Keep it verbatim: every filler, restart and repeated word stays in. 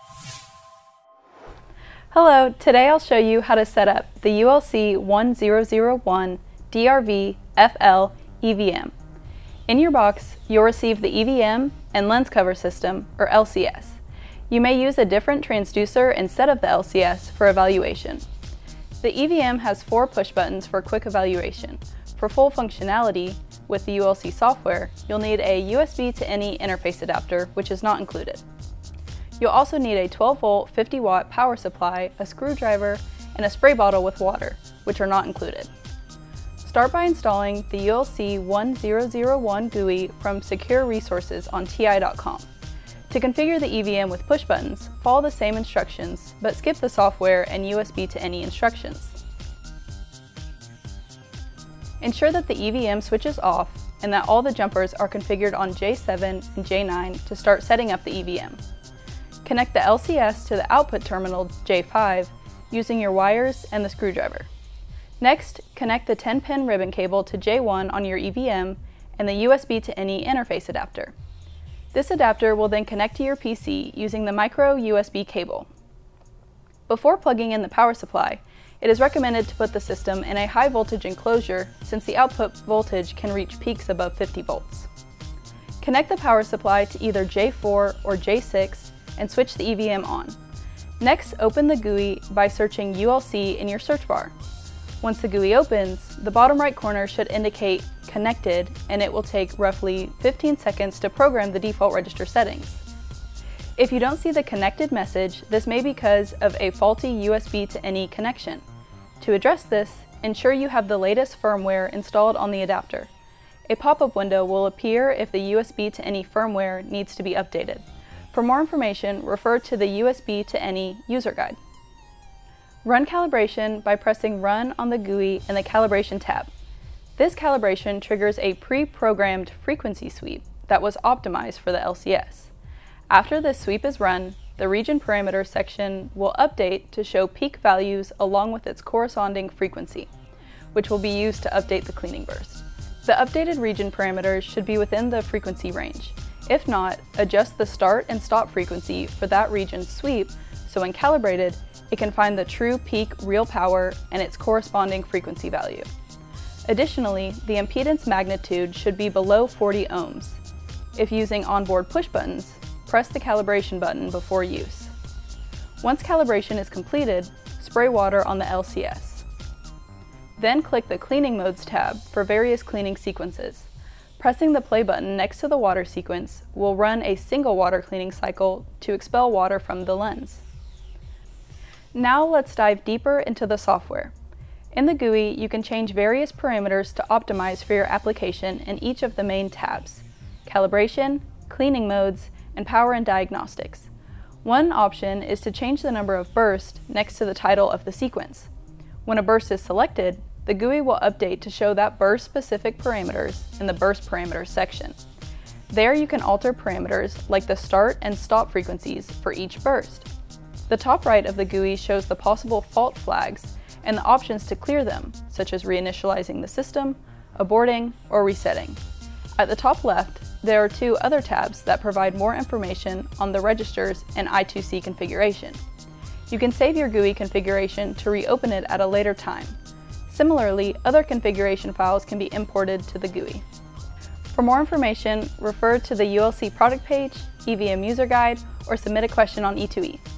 Hello, today I'll show you how to set up the U L C one thousand one D R V F L E V M. In your box, you'll receive the E V M and lens cover system, or L C S. You may use a different transducer instead of the L C S for evaluation. The E V M has four push buttons for quick evaluation. For full functionality, with the U L C software, you'll need a U S B to any interface adapter, which is not included. You'll also need a twelve volt fifty watt power supply, a screwdriver, and a spray bottle with water, which are not included. Start by installing the U L C one thousand one G U I from Secure Resources on T I dot com. To configure the E V M with push buttons, follow the same instructions, but skip the software and U S B to any instructions. Ensure that the E V M switch is off and that all the jumpers are configured on J seven and J nine to start setting up the E V M. Connect the L C S to the output terminal J five using your wires and the screwdriver. Next, connect the ten pin ribbon cable to J one on your E V M and the U S B to any interface adapter. This adapter will then connect to your P C using the micro U S B cable. Before plugging in the power supply, it is recommended to put the system in a high voltage enclosure since the output voltage can reach peaks above fifty volts. Connect the power supply to either J four or J six and switch the E V M on. Next, open the G U I by searching U L C in your search bar. Once the G U I opens, the bottom right corner should indicate Connected, and it will take roughly fifteen seconds to program the default register settings. If you don't see the connected message, this may be because of a faulty U S B to any connection. To address this, ensure you have the latest firmware installed on the adapter. A pop-up window will appear if the U S B to any firmware needs to be updated. For more information, refer to the U S B to any user guide. Run calibration by pressing Run on the G U I in the Calibration tab. This calibration triggers a pre-programmed frequency sweep that was optimized for the L C S. After this sweep is run, the region parameter section will update to show peak values along with its corresponding frequency, which will be used to update the cleaning burst. The updated region parameters should be within the frequency range. If not, adjust the start and stop frequency for that region's sweep so when calibrated, it can find the true peak real power and its corresponding frequency value. Additionally, the impedance magnitude should be below forty ohms. If using onboard push buttons, press the calibration button before use. Once calibration is completed, spray water on the L C S. Then click the Cleaning Modes tab for various cleaning sequences. Pressing the play button next to the water sequence will run a single water cleaning cycle to expel water from the lens. Now let's dive deeper into the software. In the G U I, you can change various parameters to optimize for your application in each of the main tabs: calibration, cleaning modes, and power and diagnostics. One option is to change the number of bursts next to the title of the sequence. When a burst is selected, the G U I will update to show that burst-specific parameters in the burst parameters section. There you can alter parameters like the start and stop frequencies for each burst. The top right of the G U I shows the possible fault flags and the options to clear them, such as reinitializing the system, aborting, or resetting. At the top left, there are two other tabs that provide more information on the registers and I two C configuration. You can save your G U I configuration to reopen it at a later time. Similarly, other configuration files can be imported to the G U I. For more information, refer to the U L C product page, E V M user guide, or submit a question on E two E.